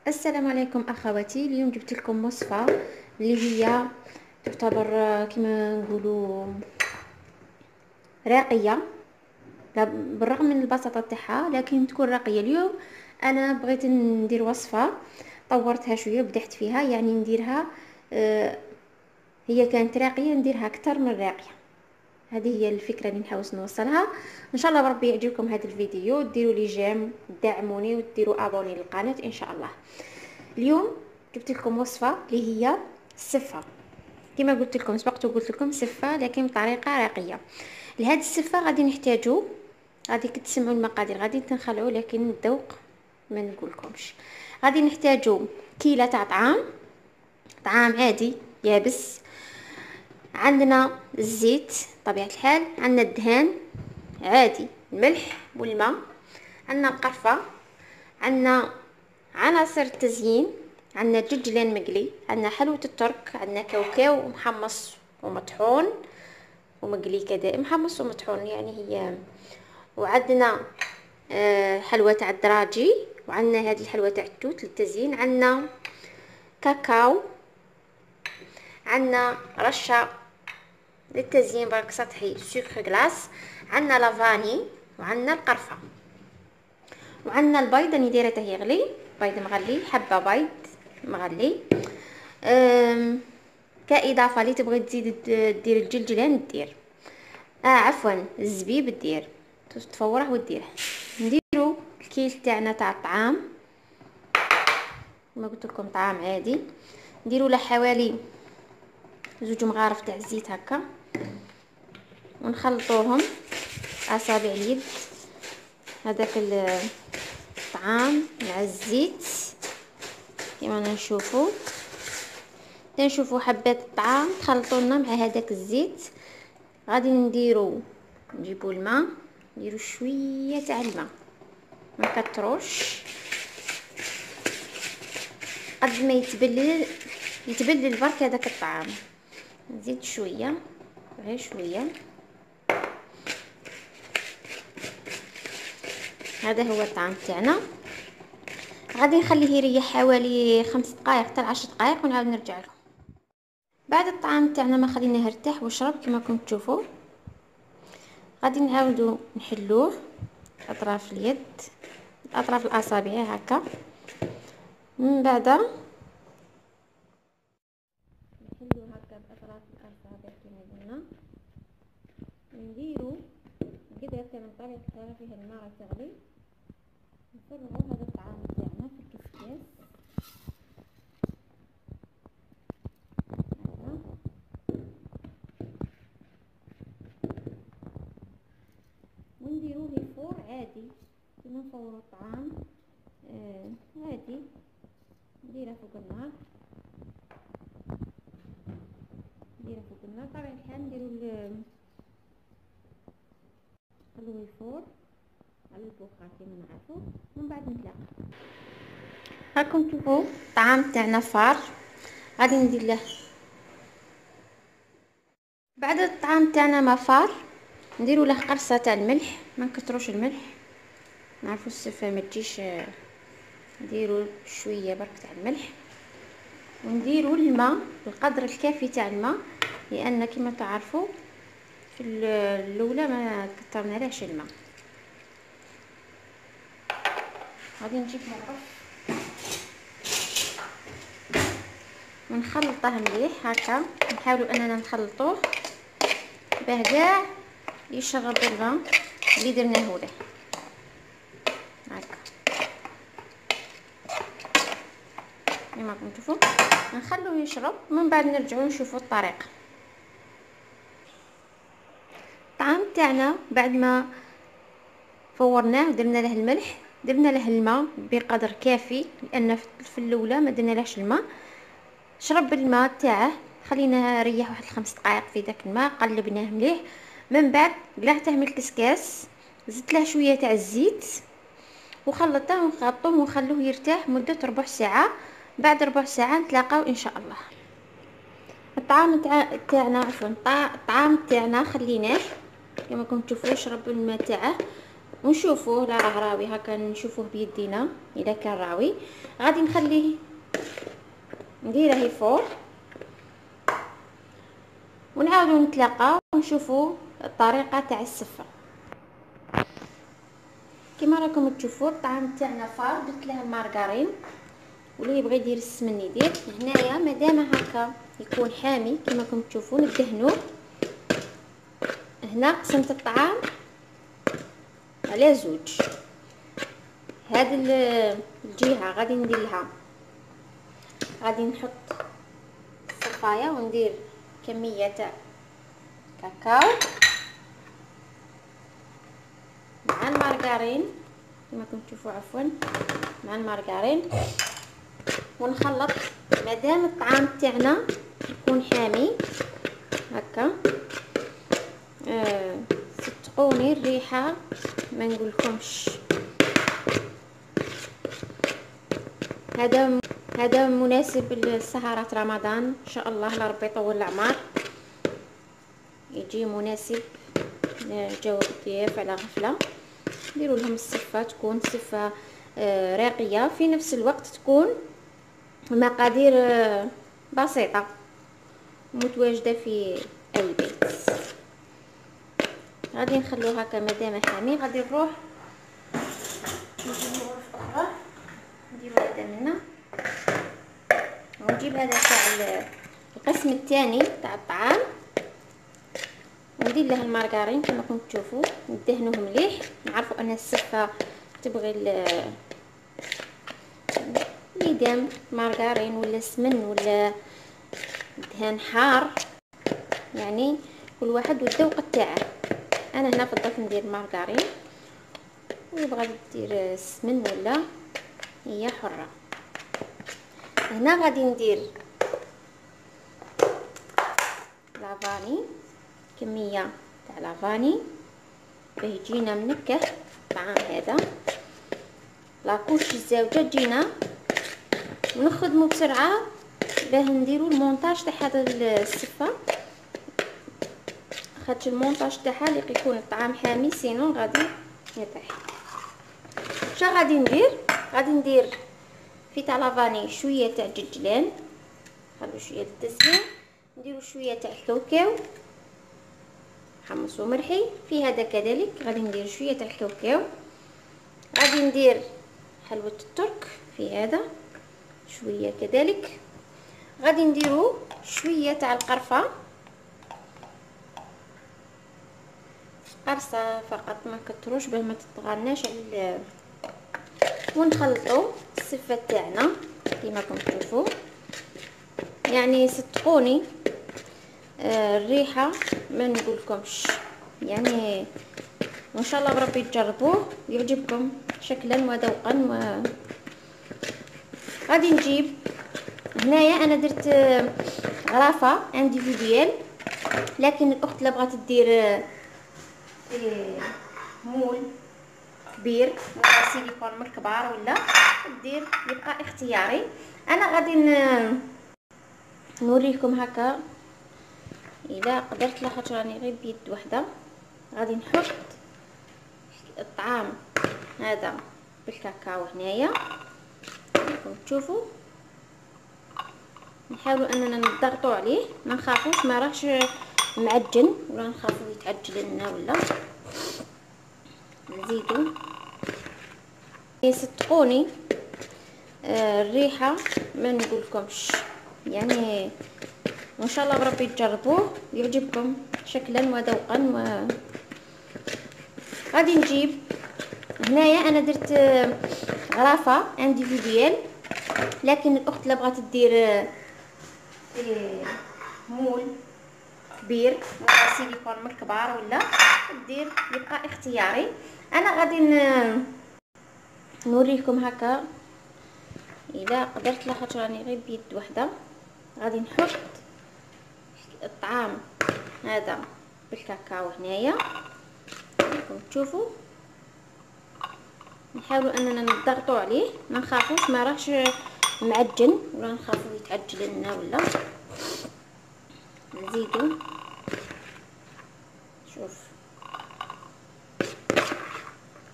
السلام عليكم اخواتي. اليوم جبت لكم وصفه اللي هي تعتبر كما نقولوا راقيه. بالرغم من البساطه تاعها لكن تكون راقيه. اليوم انا بغيت ندير وصفه طورتها شويه وبدحت فيها، يعني نديرها هي كانت راقيه نديرها اكثر من راقيه. هذه هي الفكره اللي نحاول نوصلها. ان شاء الله بربي يعجبكم هذا الفيديو، ديروا لي جيم، تدعموني وتديروا ابوني للقناه ان شاء الله. اليوم جبت لكم وصفه اللي هي السفه. كما قلت لكم سبقت وقلت لكم سفه لكن بطريقه راقيه. لهذه السفه غادي نحتاجو، غادي تسمعوا المقادير غادي تنخلعوا لكن الذوق ما نقولكمش. غادي نحتاجو كيلة تاع طعام عادي يابس، عندنا الزيت طبيعه الحال، عندنا الدهان عادي، الملح والماء، عندنا القرفه، عندنا عناصر التزيين، عندنا جلجلان مقلي، عندنا حلوة الترك، عندنا كاوكاو محمص ومطحون ومقلي كذا، محمص ومطحون يعني هي، وعندنا حلوة تاع الدراجي، وعندنا هذه الحلوة تاع التوت للتزيين، عندنا كاكاو، عندنا رشة للتزيين برك سطحي سكر غلاس، عندنا لافاني، وعندنا القرفة، وعندنا البيض راني دايره حتى يغلي، بيض مغلي، حبه بيض مغلي. كاضافه اللي تبغي تزيد دير الجلجلان دير، عفوا الزبيب دير، تفوره وديره. نديرو الكيل تاعنا تاع الطعام كما قلت لكم، طعام عادي، نديرو له حوالي 2 مغارف تاع الزيت هكا، ونخلطوهم اصابع اليد، هذاك الطعام مع الزيت كما نشوفوا حبات الطعام خلطونا مع هذاك الزيت. غادي نجيبوا الماء، نديروا شويه تاع الماء، ما نكتروش، قد ما يتبلل برك هذاك الطعام، نزيد شويه غير شويه. هذا هو الطعام تاعنا، غادي نخليه يريح حوالي 5 دقائق حتى 10 دقائق ونعاود نرجع له. بعد الطعام تاعنا ما خليناه يرتاح وشرب كما راكم تشوفوا، غادي نعاودو نحلوه اطراف اليد، اطراف الاصابع هكا، من بعد نحلوه هكا باطراف الاصابع كما قلنا، نديرو قدر من طريقه الحراره فيها الماء تغلي، نفرغوا هذا الطعام تاعنا في الكسكاس هكا، ونديروه للفور عادي كما نفوروا الطعام عادي، نديره فوق النار، طبعا الحال نديرو نخلوه يفور على البخار كما نعرفوا، ومن بعد نتلاقى. راكم تشوفوا الطعام تاعنا فار، غادي ندير له بعد الطعام تاعنا ما فار نديروا له قرصه تاع الملح، ما نكثروش الملح، نعرفوا السفه ما تجيش، نديروا شويه برك تاع الملح، ونديروا الماء القدر الكافي تاع الماء، لان كما تعرفوا في الاولى ما كثرناش الماء. غادي نجيب مغرف ونخلطه مليح هكا، نحاولوا اننا نخلطوه باه كاع يشرب الماء اللي درناه له هكا كما راكم تشوفوا، نخلوه يشرب من بعد نرجعوا نشوفوا الطريقه. الطعام تاعنا بعد ما فورناه درنا له الملح، درنا له الماء بقدر كافي، لان في الاولى ما درنالهش الماء، شرب الماء تاعه، خليناه ريح واحد 5 دقائق في داك الماء، قلبناه مليح، من بعد قلعته من الكسكاس، زدت له شويه تاع الزيت وخلطته ونغطوه ونخلوه يرتاح مده ربع ساعه. بعد ربع ساعه نتلاقاو ان شاء الله. الطعام تاعنا خليناه كما راكم تشوفوا يشرب الماء تاعه، ونشوفوه لا راه راوي هكا، نشوفوه بيدينا اذا كان راوي. غادي نخليه نديره فوق ونعاودو نتلاقاو ونشوفو الطريقه تاع السفه. كما راكم تشوفوا الطعام تاعنا فار، درت له المارغرين، واللي يبغي يدير السمن يدير. هنايا مادام هكا يكون حامي كما راكم تشوفوا ندهنوه. هنا قسمت الطعام على زوج، هاد الجهه غادي ندير لها، غادي نحط الصفايه وندير كميه تاع كاكاو مع المارغرين كما راكم تشوفوا، عفوا مع المارغرين، ونخلط. مادام الطعام تاعنا يكون حامي هكا، صدقوني الريحه ما نقولكمش. هذا مناسب لسهرات رمضان ان شاء الله، لربي يطول العمر، يجي مناسب لجواب الضياف على غفله. نديروا لهم السفه، تكون سفه راقيه، في نفس الوقت تكون مقادير بسيطه متواجده في اي بيت. غادي نخلوه هكا مادام حامي. غادي نروح نجيب غرفه اخرى، نديرو هذا منا، ونجيب هذا تاع القسم الثاني تاع الطعام، وندير له المارغرين كما راكم تشوفوا، ندهنوه مليح. نعرفوا ان السفه تبغي يدام مارغرين ولا سمن ولا دهان حار، يعني كل واحد والذوق تاعه. انا هنا فضلت ندير مارغرين، ويبغى دير سمن ولا هي حره. هنا غادي ندير لافاني، كميه تاع لافاني باه يجينا منكه الطعام هذا. لاكوش الزاوجه تجينا ونخدمو بسرعه باه نديرو المونتاج تاع هذا السفه، خاطر المونتاج تاعها اللي يكون الطعام حامي، سينو غادي يطيح. شا غادي ندير؟ غادي ندير في تاع لافاني شويه تاع ججلان، خلو شويه للتزيين. نديرو شويه تاع الكاوكاو حمص ومرحي، في هذا كذلك غادي ندير شويه تاع الكاوكاو. غادي ندير حلوه الترك في هذا شويه كذلك. غادي نديرو شويه تاع القرفه، قرصه فقط ما كتروش باه ما تطغناش على ونخلطوا السفه تاعنا كما راكم تشوفوا. يعني صدقوني الريحه ما نقولكمش، يعني وان شاء الله بربي تجربوه ويعجبكم شكلا وذوقا. غادي نجيب هنايا انا درت غرافه انديفيديال، لكن الاخت اللي بغات دير مول كبير ولا سيليكون من الكبار ولا دير، يبقى اختياري. انا غادي نوريكم هكا اذا قدرت، لاخاطش راني غير بيد وحده. غادي نحط الطعام هذا بالكاكاو هنايا راكم تشوفوا، نحاولوا اننا نضغطوا عليه، ما نخافوش ما راهش معجن ولا نخافوا يتعجل لنا ولا. نزيدوا صدقوني الريحه ما نقولكمش، يعني وان شاء الله بربي تجربوه ويعجبكم شكلا وذوقا. غادي نجيب هنايا انا درت غرافه انديفيديال، لكن الاخت اللي بغات دير مول كبير ولا سيليكون من الكبار ولا دير، يبقى اختياري. انا غادي نوريكم هكا اذا قدرت، لاخاطش راني غير بيد وحده. غادي نحط الطعام هذا بالكاكاو هنايا راكم تشوفوا، نحاولوا اننا نضغطوا عليه، ما نخافوش ما راهش معجن ولا نخافوا يتعجل لنا ولا. نزيدوا شوف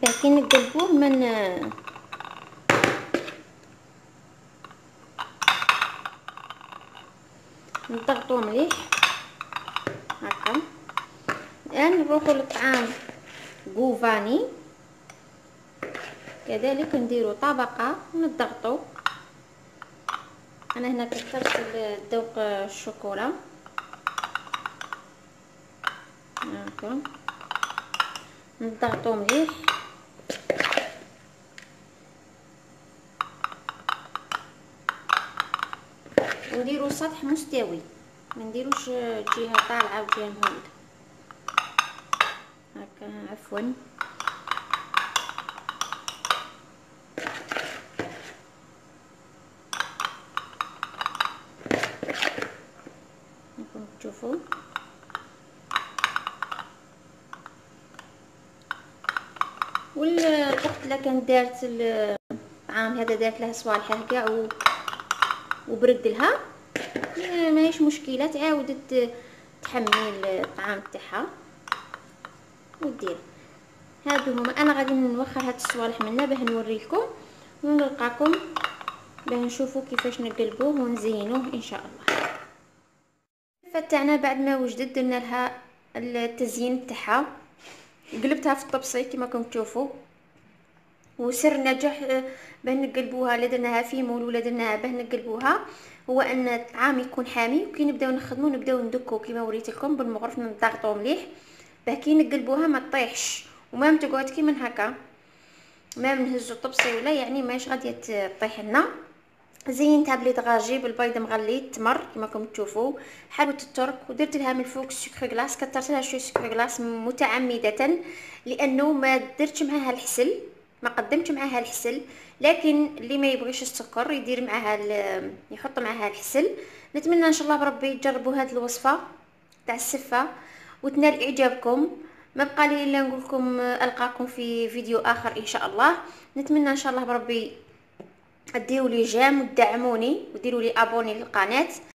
كي نقلبوه من نضغطوه مليح هكا. الان نروحوا للطعام غوفاني، كذلك نديروا طبقه ونضغطوا. انا هنا كثرت الذوق الشوكولا هكا، نضغطوا مليح. ونديروا سطح مستوي، ما نديروش جهه طالعه وجهه مهوده هكا. عفوا نكون تشوفوا. والوقت اللي كان دارت الطعام هذا دارت له صوالحه كاع وبرد لها، ماهيش مشكله، تعاود تحمي الطعام تاعها ودير. هادو هما، انا غادي نوخر هاد الصوالح منا باه نوريكم ونلقاكم باه نشوفوا كيفاش نقلبوه ونزينوه ان شاء الله. فتعنا بعد ما وجدت درنا لها التزيين تاعها، قلبتها في الطبسي كما راكم تشوفوا. وسر نجاح باه نقلبوها، لا درناها في مول ولا درناها باه نقلبوها، هو ان الطعام يكون حامي. وكي نبداو نخدمو نبداو ندكو كما وريت لكم بالمغرف، نضغطو مليح باه كي نقلبوها ما تطيحش وما تقعد كيما هكا، ما نهزو الطبسي ولا يعني ماش غادي تطيح لنا. زينتها بلي دغاجي بالبيض مغلي التمر كما راكم تشوفوا، حلوه الترك، ودرت لها من الفوق سكر كلاص، كثرت لها شويه سكر كلاص متعمده لانه ما درتش معاها الحسل، ما قدمتش معاها الحسل. لكن اللي ما يبغيش السكر يدير معاها يحط معاها الحسل. نتمنى ان شاء الله بربي تجربوا هذه الوصفه تاع السفه وتنال اعجابكم. ما بقى لي الا نقول لكم القاكم في فيديو اخر ان شاء الله. نتمنى ان شاء الله بربي ديروا لي جيم ودعموني وديروا لي ابوني للقناه.